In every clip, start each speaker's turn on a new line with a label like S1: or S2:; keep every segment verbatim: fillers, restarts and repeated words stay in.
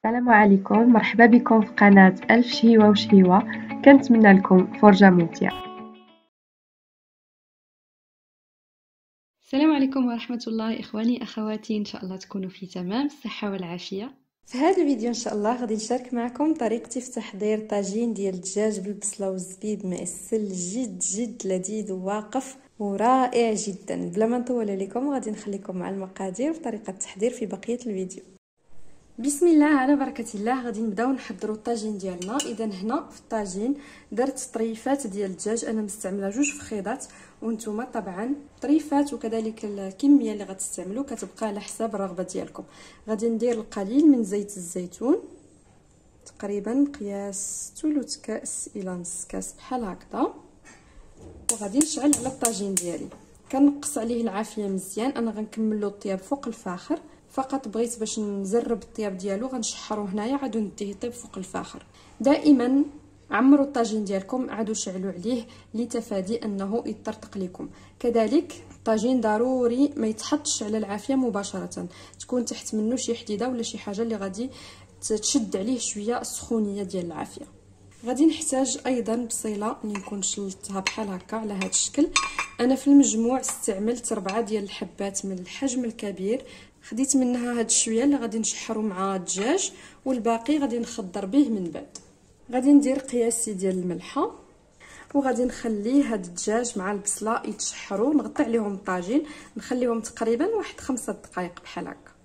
S1: السلام عليكم، مرحبا بكم في قناة ألف شهيوة وشهيوة. كنتمنى لكم فرجة ممتعة.
S2: السلام عليكم ورحمة الله إخواني أخواتي، إن شاء الله تكونوا في تمام الصحة والعافية. في هذا الفيديو إن شاء الله غادي نشارك معكم طريقتي في تحضير طاجين ديال الدجاج بالبصلة والزبيب مأسل جد جد لذيذ وواقف ورائع جدا. بلا ما نطول عليكم غادي نخليكم مع المقادير وطريقة التحضير في بقية الفيديو. بسم الله على بركه الله. غادي نبداو نحضروا الطاجين ديالنا. اذا هنا في الطاجين درت طريفات ديال الدجاج، انا مستعمله جوج فخيضات، وانتم طبعا طريفات وكذلك الكميه اللي غتستعملوا كتبقى على حساب الرغبه ديالكم. غادي ندير القليل من زيت الزيتون، تقريبا قياس ثلث كاس الى نص كاس بحال هكذا، وغادي نشعل على الطاجين ديالي. كنقص عليه العافيه مزيان. انا غنكملو الطياب فوق الفاخر، فقط بغيت باش نزرب الطياب ديالو غنشحرو هنايا عادو نديه يطيب فوق الفاخر. دائما عمروا الطاجين ديالكم، عادو شعلوا عليه لتفادي انه يطرطق لكم. كذلك الطاجين ضروري ما يتحطش على العافيه مباشره، تكون تحت منه شي حديده ولا شي حاجه اللي غادي تشد عليه شويه السخونيه ديال العافيه. غادي نحتاج ايضا بصيله اللي نكون شلتها بحال هكا على هذا الشكل. انا في المجموع استعملت ربعة ديال الحبات من الحجم الكبير، خديت منها هاد شويه اللي غادي نشحرو مع الدجاج، والباقي غادي نخضر به من بعد. غادي ندير قياسي ديال الملحه، وغادي نخلي هاد الدجاج مع البصله يتشحروا. نغطي عليهم الطاجين نخليهم تقريبا واحد خمسة دقائق بحال هكا.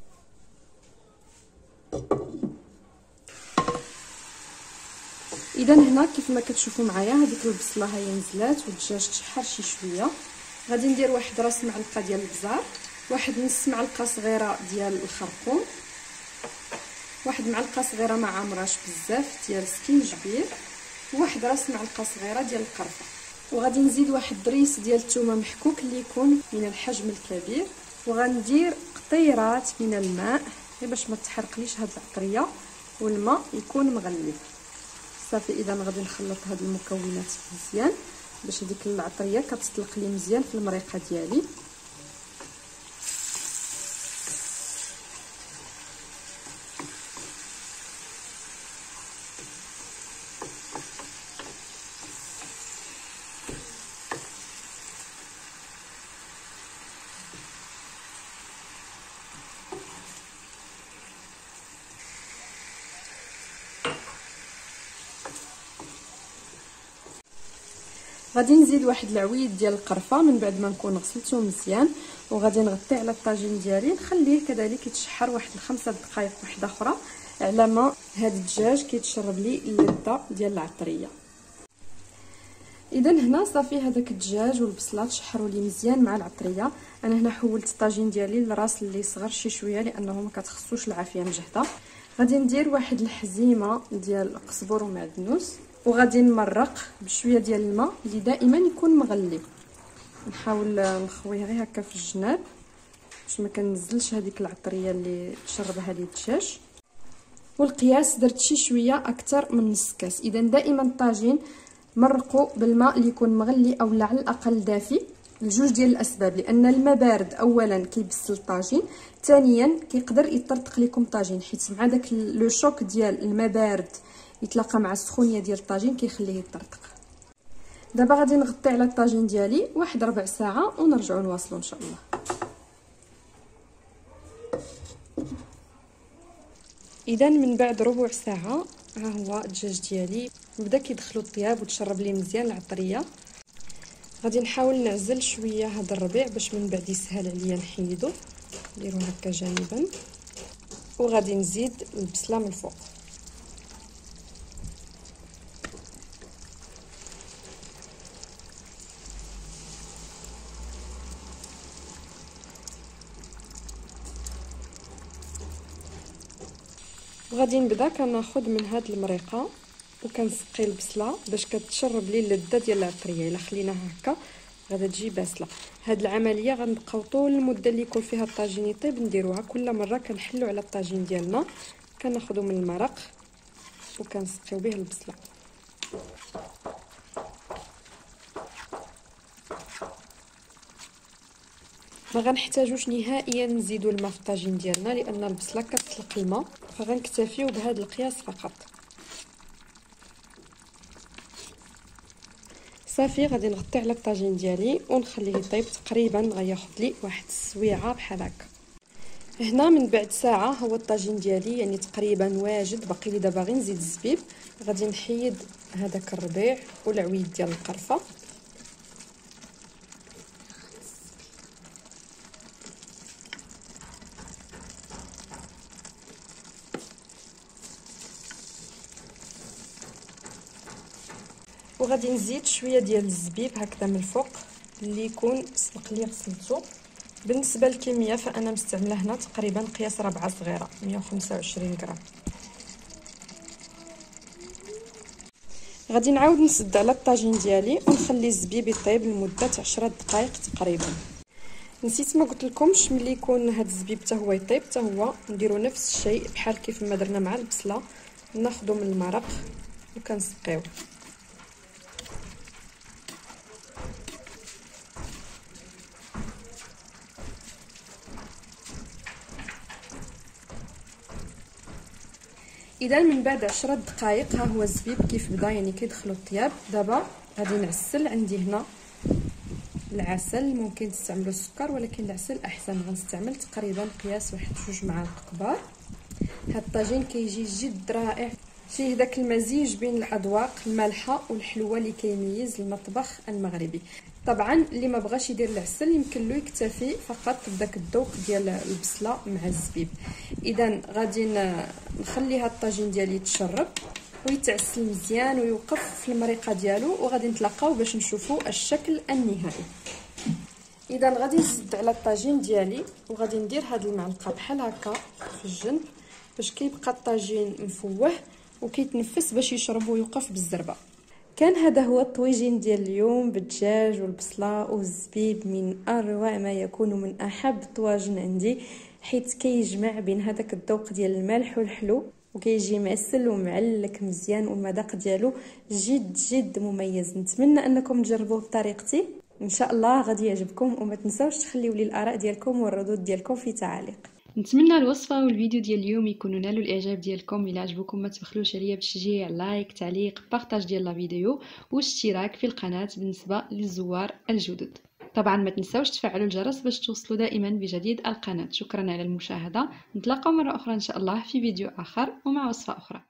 S2: اذا هنا كيف ما كتشوفوا معايا هذيك البصله هي نزلات والدجاج تشحر شي شويه. غادي ندير واحد راس معلقه ديال البزار، واحد نص معلقه صغيره ديال الخرقوم، واحد معلقه صغيره ما عامراش بزاف ديال سكينجبير، وواحد راس معلقه صغيره ديال القرفه. وغادي نزيد واحد دريس ديال الثومه محكوك اللي يكون من الحجم الكبير، وغندير قطيرات من الماء غير باش ما تحرقليش هاد العطريه والماء يكون مغلي صافي. اذا غادي نخلط هاد المكونات مزيان باش هذيك العطريه كتطلق لي مزيان في المريقه ديالي. غادي نزيد واحد العويد ديال القرفه من بعد ما نكون غسلته مزيان، وغادي نغطي على الطاجين ديالي نخليه كذلك يتشحر واحد الخمسة دقائق واحده اخرى على ما هاد الدجاج كيتشرب لي اللذه ديال العطريه. اذا هنا صافي هذاك الدجاج والبصله تشحروا لي مزيان مع العطريه. انا هنا حولت الطاجين ديالي للراس اللي صغر شي شويه لانه ما كتخصوش العافيه مجهده. غادي ندير واحد الحزيمه ديال القزبر ومعدنوس، وغادي نمرق بشويه ديال الماء اللي دائما يكون مغلي. نحاول نخويه غير هكا في الجناب باش ما كنزلش هذيك العطريه اللي شربها لي الدجاج. والقياس درت شي شويه اكثر من نص كاس. اذا دائما الطاجين مرقوا بالماء اللي يكون مغلي او على الاقل دافي لجوج ديال الاسباب، لان الماء بارد اولا كيبسل الطاجين، ثانيا كيقدر يطرطق لكم الطاجين حيت مع داك لو شوك ديال الماء بارد يتلاقى مع السخونيه ديال الطاجين كيخليه يطرطق. دابا غادي نغطي على الطاجين ديالي واحد ربع ساعه ونرجعوا نواصلوا ان شاء الله. اذا من بعد ربع ساعه ها هو الدجاج ديالي بدا كيدخلوا الطياب وتشرب لي مزيان العطريه. غادي نحاول نعزل شويه هذا الربيع باش من بعد يسهل عليا نحيدو. نديرو هكا جانبا، وغادي نزيد البصله من الفوق. وغادي نبدا كناخذ من هاد المريقه وكنسقي البصله باش كتشرب لي اللذه ديال العطريه. الا خليناها هكا غادا تجي باسله. هاد العمليه غنبقاو طول المده اللي يكون فيها الطاجين يطيب نديروها. كل مره كنحلو على الطاجين ديالنا كناخذو من المرق وكنسقيو به البصله. ما غنحتاجوش نهائيا نزيدوا الماء في الطاجين ديالنا لان البصله كتطلق الماء، فغنكتفيو بهذا القياس فقط. صافي غادي نغطي على الطاجين ديالي ونخليه يطيب تقريبا، غياخذ لي واحد السويعه بحال هكا. هنا من بعد ساعه هو الطاجين ديالي يعني تقريبا واجد، باقي لي دابا غير نزيد الزبيب. غادي نحيد هذاك الربيع والعويد ديال القرفه، وغادي نزيد شويه ديال الزبيب هكذا من الفوق اللي يكون سبق لي غسلته. بالنسبه للكميه فانا مستعمله هنا تقريبا قياس ربعه صغيره مية وخمسة وعشرين غرام. غادي نعاود نسد على الطاجين ديالي ونخلي الزبيب يطيب لمده عشرة دقائق تقريبا. نسيت ما قلت لكمش ملي يكون هذا الزبيب حتى هو يطيب حتى هو نديروا نفس الشيء بحال كيف ما درنا مع البصله، ناخذوا من المرق وكنسقيو. اذا من بعد عشرة دقائق ها هو الزبيب كيف بدا يعني كيدخلوا الطياب. دابا غادي نعسل. عندي هنا العسل، ممكن تستعملوا السكر ولكن العسل احسن. غنستعمل تقريبا قياس واحد جوج معالق كبار. هاد الطاجين كيجي جد رائع، فيه داك المزيج بين الاذواق المالحه والحلوه اللي كيميز المطبخ المغربي. طبعا اللي ما بغاش يدير العسل يمكن له يكتفي فقط بداك الذوق ديال البصله مع الزبيب. اذا غادي نخلي هاد الطاجين ديالي يتشرب ويتعسل مزيان ويوقف في المريقه ديالو، وغادي نتلاقاو باش نشوفوا الشكل النهائي. اذا غادي نسد على الطاجين ديالي وغادي ندير هاد المعلقه بحال هكا في الجنب باش كيبقى الطاجين مفوه وكيتنفس باش يشرب ويوقف بالزربه. كان هذا هو الطويجين ديال اليوم بالدجاج والبصله والزبيب، من اروع ما يكون، من احب الطواجن عندي، حيت كيجمع بين هذاك الذوق ديال المالح والحلو وكيجي معسل ومعلك مزيان، والمذاق ديالو جد جد مميز. نتمنى انكم تجربوه بطريقتي، ان شاء الله غادي يعجبكم. وما تنساوش تخليوا لي الاراء ديالكم والردود ديالكم في تعاليق.
S1: نتمنى الوصفه والفيديو ديال اليوم يكونوا نالوا الاعجاب ديالكم. الا عجبكم ما تبخلوش عليا بالتشجيع، لايك، تعليق، بارطاج ديال لا فيديو واشتراك في القناه بالنسبه للزوار الجدد. طبعا ما تنساوش تفعلوا الجرس باش توصلوا دائما بجديد القناه. شكرا على المشاهده، نتلاقاو مره اخرى ان شاء الله في فيديو اخر ومع وصفه اخرى.